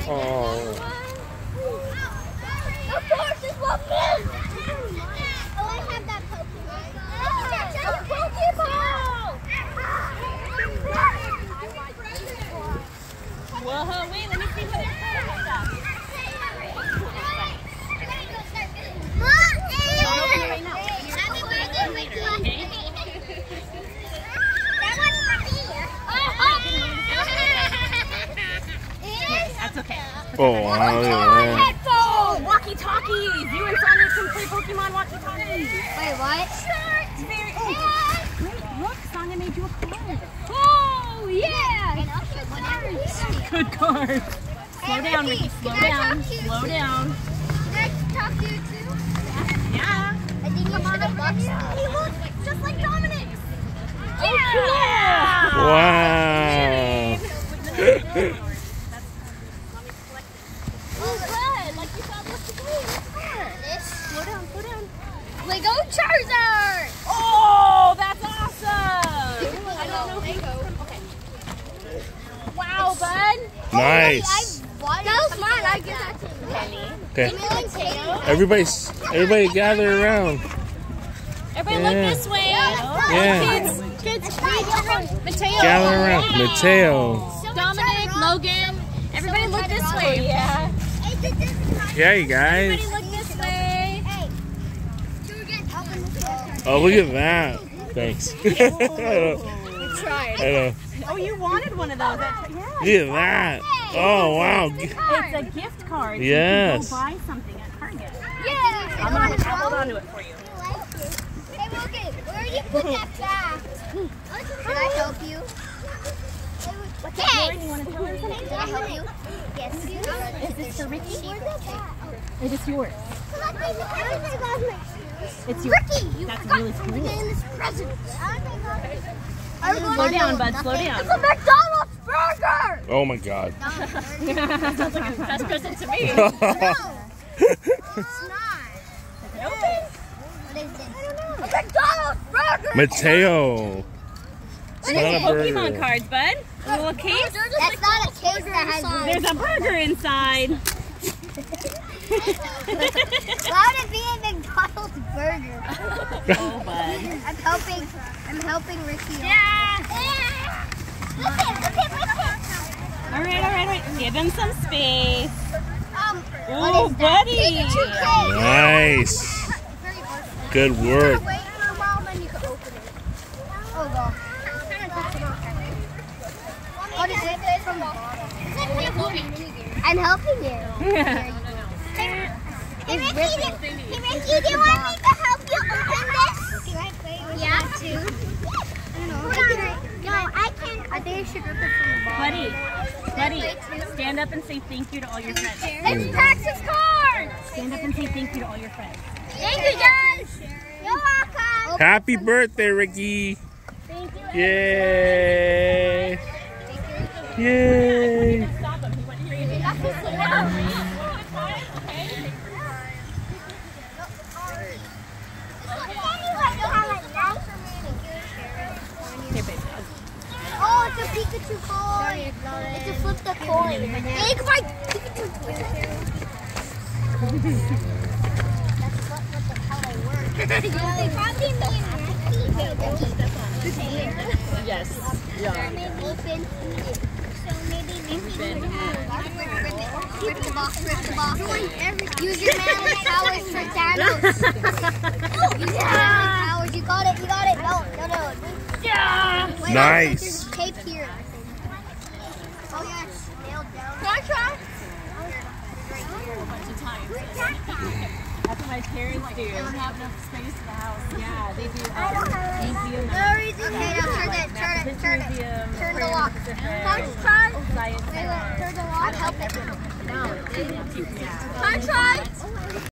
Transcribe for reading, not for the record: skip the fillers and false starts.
Oh. Of course, it's what me. Oh, I have that Pokemon. A Pokeball. Whoa, wait, let me see what it's called. That's okay. Oh, wow. Headphones! Walkie-talkies! You and Sonia can play Pokemon walkie-talkies. Wait, what? It's very cool. Wait, look, Sonia made you a card. Oh, yeah! Good card. Slow down, Ricky. Slow down. Slow down. Can I talk to you too? Yeah. I think you should have watched that. He looks just like Dominic. Yeah! Wow. Oh, good. Like you thought was the game. This. Slow down, slow down. Lego Charizard. Oh, that's awesome! I don't know Lego. Okay. Wow, bud. Nice. That was mine. I give that to you. Penny. Okay. Everybody gather around. Everybody look this way. Yeah. Kids, Mateo. Gather around. Mateo. Dominic, Logan. Everybody look this way. Yeah. Yeah, you guys. Everybody look this way. Oh, look at that. Thanks. I Tried. know. Oh, you wanted one of those. Yeah. Look at that. Oh, wow. It's a gift card. So Yes. you can go buy something at Target. Yeah. I'll hold on to it for you. Hey, Logan, where you put that back? Can I help you? Yes. You want to tell her something? Can I help you? Yes. Is this for Ricky? It is yours. It's yours. Ricky, you That's forgot really something cool. in this present. Slow down, bud. Slow down. It's a McDonald's burger. Oh, my God. Sounds like a best present to me. No, it's not. Open. What is it? I don't know. A McDonald's burger. Mateo. It's Look at not a Pokemon burger. cards, bud. A little case. That's not a case that has There's a burger inside. Why would it be a McDonald's burger? Oh, bud. I'm helping Ricky. Yeah. Look at. All right. Give him some space. What Ooh, is that? buddy. Pikachu cake. Nice. Good work. Wait for a while, then you can open it. Oh god. What is it from the bottom? I'm helping you. Hey Ricky, do you want me to help you open this? Can I play with that too? No, I can't. I think I should rip it from the bottom. Buddy, stand up and say thank you to all your friends. It's Praxis card! Stand up and say thank you to all your friends. Thank you guys! You're welcome! Happy birthday, Ricky. Thank you. Yay. Yay. Stop him. He went crazy. Oh, it's a Pikachu coin! It's a flip the coin. Take my Pikachu coin. That's what the hell I work. Probably me and Ricky. Yes. Maybe open. So maybe rip the box. Use your manly powers for Thanos. Use your manly powers. You got it. No. Yeah. Wait, Nice. There's tape here. Oh yeah, it's nailed down. Can I try? That's what my parents do. They don't have enough space in the house. Yeah, they do. Museum. No reason. Okay, now turn it. Turn the lock. Can I try? Science. Turn the lock. I'm helping. No. Can I try?